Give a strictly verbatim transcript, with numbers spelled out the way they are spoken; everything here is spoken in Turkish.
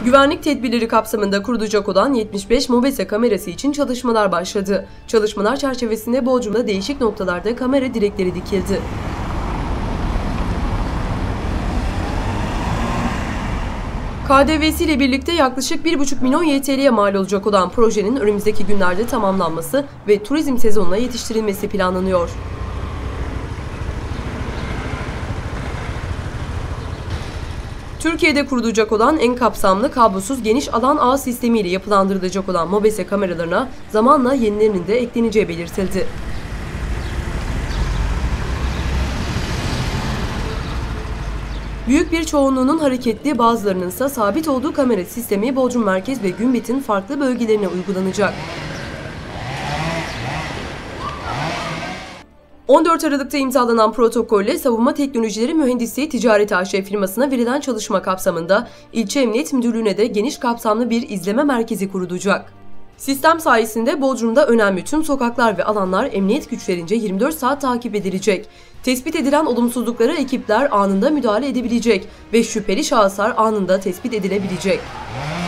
Güvenlik tedbirleri kapsamında kurulacak olan yetmiş beş MOBESE kamerası için çalışmalar başladı. Çalışmalar çerçevesinde Bodrum'da değişik noktalarda kamera direkleri dikildi. K D V'si ile birlikte yaklaşık bir buçuk milyon Y T L'ye mal olacak olan projenin önümüzdeki günlerde tamamlanması ve turizm sezonuna yetiştirilmesi planlanıyor. Türkiye'de kurulacak olan en kapsamlı kablosuz geniş alan ağ sistemiyle yapılandırılacak olan MOBESE kameralarına zamanla yenilerinin de ekleneceği belirtildi. Büyük bir çoğunluğunun hareketli, bazılarının ise sabit olduğu kamera sistemi Bodrum Merkez ve Gümbet'in farklı bölgelerine uygulanacak. on dört Aralık'ta imzalanan protokolle Savunma Teknolojileri Mühendisliği Ticaret A Ş firmasına verilen çalışma kapsamında İlçe Emniyet Müdürlüğü'ne de geniş kapsamlı bir izleme merkezi kurulacak. Sistem sayesinde Bodrum'da önemli tüm sokaklar ve alanlar emniyet güçlerince yirmi dört saat takip edilecek. Tespit edilen olumsuzluklara ekipler anında müdahale edebilecek ve şüpheli şahıslar anında tespit edilebilecek.